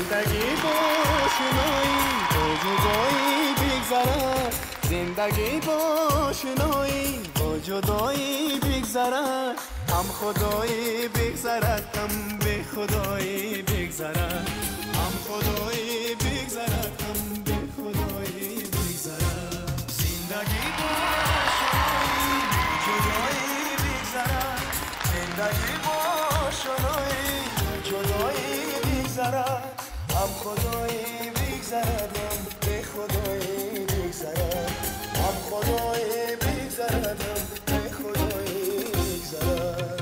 زندگی با آشنایی با جدایی بگذرد، زندگی با آشنایی با جدایی بگذرد، هم خدایی بگذرد هم به خدایی بگذرد، هم خدایی بگذرد هم به خدایی بگذرد. زندگی با آشنایی جدایی بگذرد، زندگی با آشنایی جدایی بگذرد، هم خدایی بگذرد هم به خدایی بگذرد، هم خدایی بگذرد هم به خدایی بگذرد.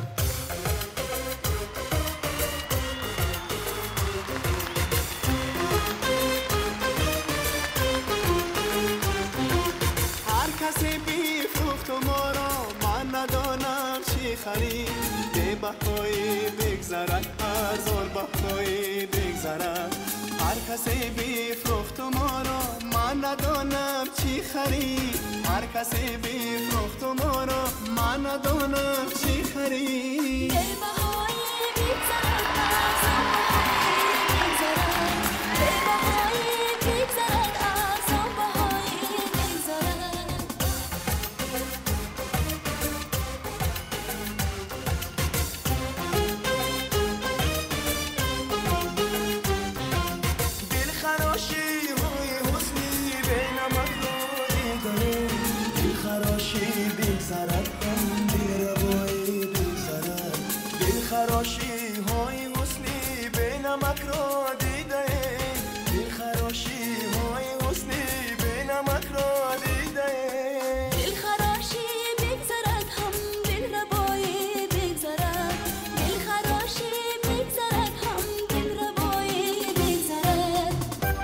هر کسی بیفروخت ما را من ندانم چی خرید، به بهایی بگذرد هزار بهایی بگذرد. هر کسی بیفروخت ما را من ندانم چی خرید، هر کسی بیفروخت ما را من ندانم چی خرید. به بهایی بگذرد هزار بهایی بگذرد، به بهایی بگذرد هزار بهایی بگذرد. دلخراشی های حسنی به نمک رایی داره، دلخراشی بگذرد هم بیروایی بگذرد، دلخراشی های حسنی به نمک را دیده، دلخراشی های حسنی به نمک را دیده. دلخراشی بگذرد هم دلربایی بگذرد، دلخراشی بگذرد هم دلربایی بگذرد.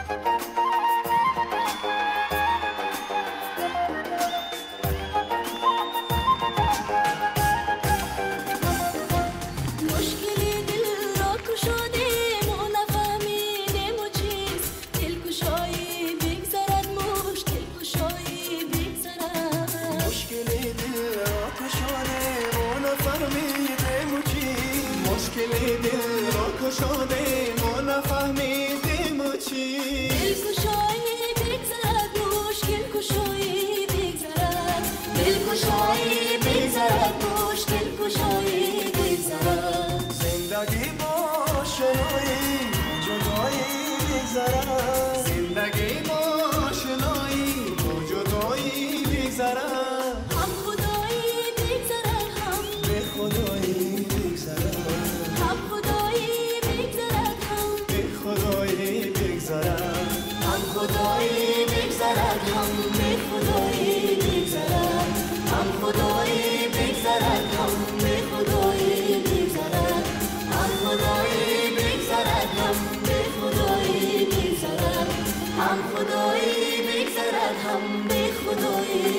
مشکلی دل را کشادیم و نفهمیدیم و چیست، دلکشایی بگذرد مشکل کشایی بگذرد. مشکلی دل را کشادیم و نفهمیدیم و چیست، مشکلی دل را کشادیم و نفهمیدیم و چیست. دلکشایی بگذرد مشکل کشایی بگذرد، دلکشایی بگذرد مشکل کشایی بگذرد. زندگی با آشنایی جدایی بگذرد، زندگی با آشنایی با جدایی بگذرد، هم خدایی بگذرد هم به خدایی بگذرد، هم خدایی بگذرد هم به خدایی بگذرد، هم خدایی بگذرد هم به خدایی بگذرد، هم خدایی بگذرد هم به خدایی بگذرد، هم خدایی بگذرد هم به خدایی بگذرد، هم خدایی بگذرد هم به خدایی